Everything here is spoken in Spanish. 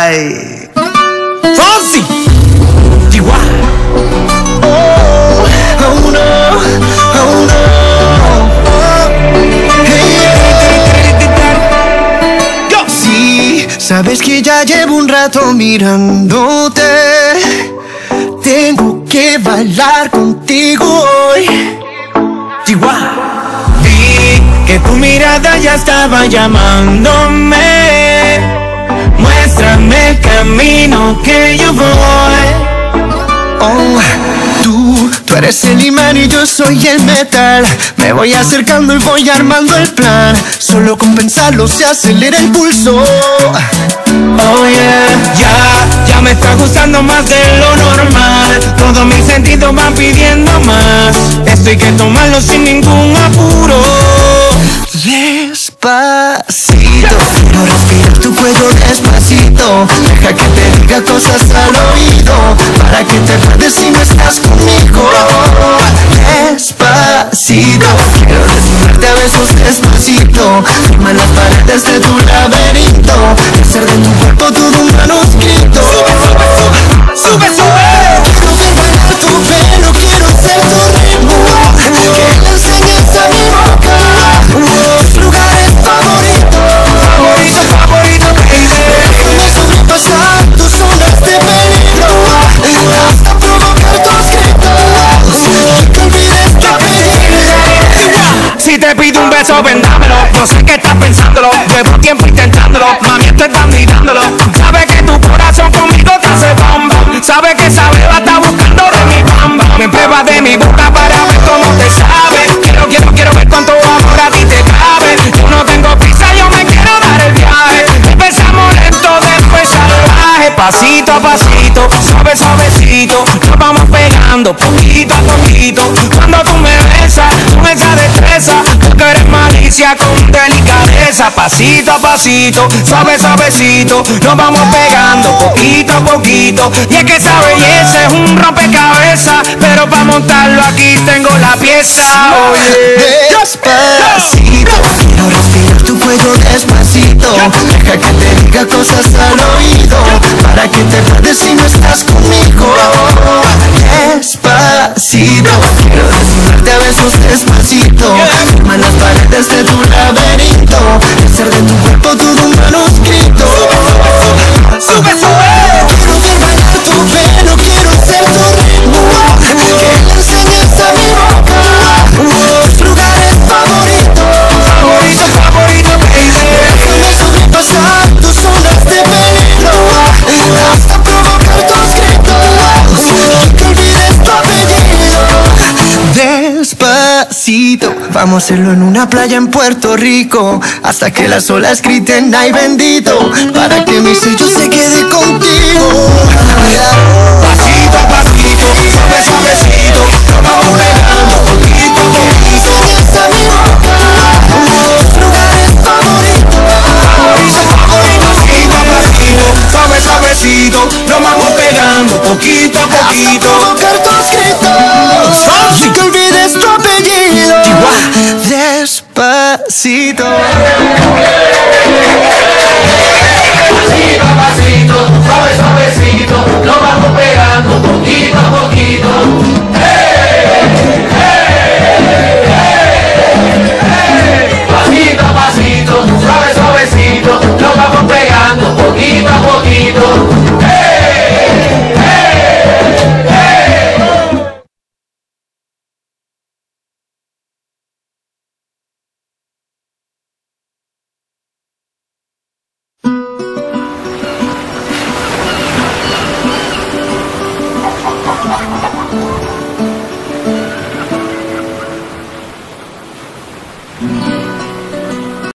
Ay. Fonsi. Chihuahua. Oh, oh no, oh no. Sí, sabes que ya llevo un rato mirándote. Tengo que bailar contigo hoy. Chihuahua. Vi que tu mirada ya estaba llamándome. Muéstrame el camino que yo voy. Oh, tú eres el imán y yo soy el metal. Me voy acercando y voy armando el plan. Solo con pensarlo se acelera el pulso. Oh yeah, ya me está gustando más de lo normal. Todos mis sentidos van pidiendo más. Esto hay que tomarlo sin ningún apuro. Despacito, quiero respirar tu cuello despacito. Deja que te diga cosas al oído, para que te acuerdes si no estás conmigo. Despacito, quiero desnudarte a besos despacito. Firma las paredes de tu laberinto, hacer de tu cuerpo todo un manuscrito. Sube, sube. Quiero ver bailar tu pelo, quiero ser tu ritmo. Que le enseñes a mi boca tus lugares favoritos. Favorito, baby. Déjame sobrepasar tus zonas de peligro, hasta provocar tus gritos y que olvides tu apellido. Si te pido un beso, vendámelo. Yo sé que estás pensándolo, llevo tiempo intentándolo. Mami, tú estás mirándolo. Sabes que tu corazón conmigo te hace bomba. Sabes que esa beba está buscando de mi bamba. Me prueba de mi boca para ver cómo te sabe. Quiero ver cuánto amor a ti te cabe. Yo no tengo prisa, yo me quiero dar el viaje. Empezamos lento, después salvaje. Pasito a pasito, suavecito. Nos vamos pegando poquito a poquito. Cuando tú me besas, con esa destreza, porque eres malicia con delicadeza. Pasito a pasito, suavecito. Nos vamos pegando poquito a poquito. Y es que esa belleza es un rompecabezas, pero para montarlo aquí tengo la pieza. Oye, Despacito, quiero respirar tu cuello despacito. Deja que te diga cosas al oído, para que te acuerdes si no estás conmigo. Despacito, quiero desnudarte a besos despacito. Firma las paredes de tu laberinto, hacer de tu cuerpo todo un manuscrito. Sube, sube. Quiero ver bailar tu pelo, quiero ser tu ritmo. Que le enseñes a mi boca tus lugares favoritos. favorito, baby. Déjame sobrepasar tus zonas de peligro, hasta provocar tus gritos y que olvides tu apellido. Despacito, vamos a hacerlo en una playa en Puerto Rico, hasta que las olas griten ay bendito, para que mi sello se quede contigo. Pasito a pasito, suavecito. Nos vamos pegando poquito a poquito. Enseñas a mi boca tus lugares favoritos. Pasito a pasito, suavecito. Nos vamos pegando poquito a poquito. Hasta provocar tus gritos y que olvides tu apellido. Despacito.